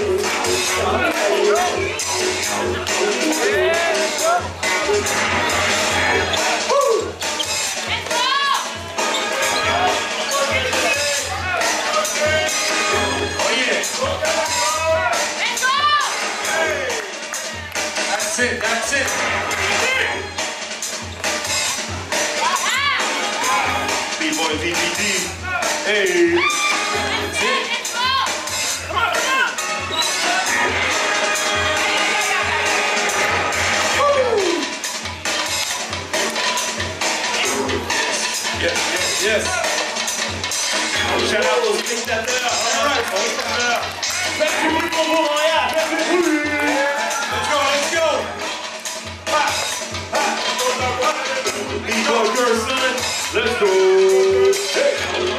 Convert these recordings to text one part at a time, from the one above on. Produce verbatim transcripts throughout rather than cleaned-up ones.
That's it, that's it. B-boy, B B D. Hey. That's it. Come on, come on. Yes, yes, yes. Shout out aux spectateurs. All right, aux spectateurs. Faites du bruit pour vous, Montréal. Faites du bruit. Let's go, let's go. Ha, ha. B-boy girl, son. Let's go. Hey.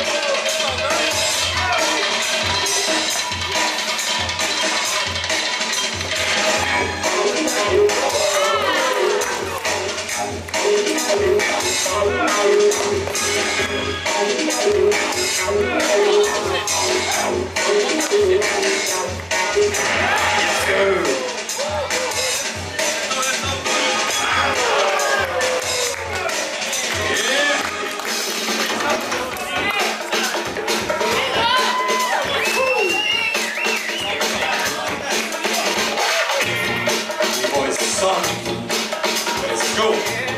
Sonik. Let's go.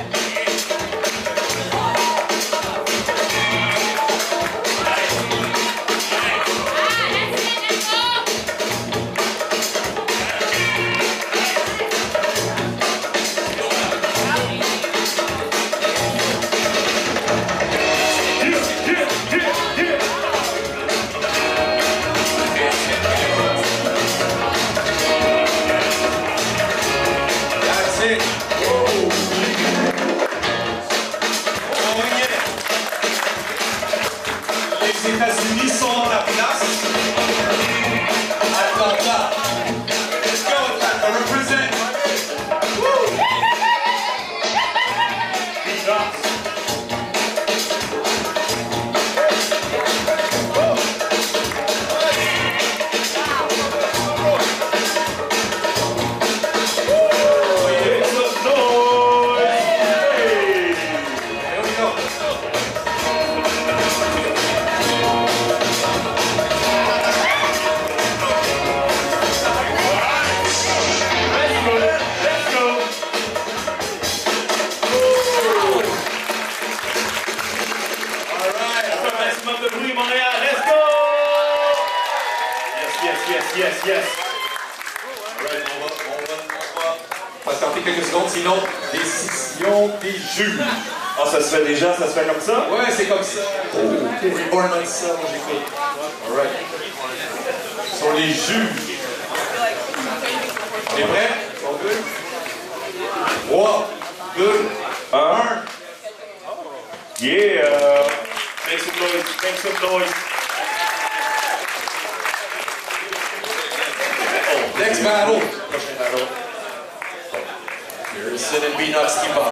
Les États-Unis sont en la place. Atlanta. Let's go, Atlanta. Represent. Woo! Big ups. Montréal, let's go! Yes, yes, yes, yes, yes. Alright, on va, on va, on va patienter quelques secondes, sinon, décision des juges. Ah, ça se fait déjà, ça se fait comme ça? Ouais, c'est comme ça. Oh, Reborn on ça, moi j'écoute. Alright. Ce sont les juges. On est prêts? Ils sont deux? trois, deux, un. Yeah! Make some noise, make some noise. Oh, next battle. Prochain battle. Here's Sin and B-Nuts. Keep up.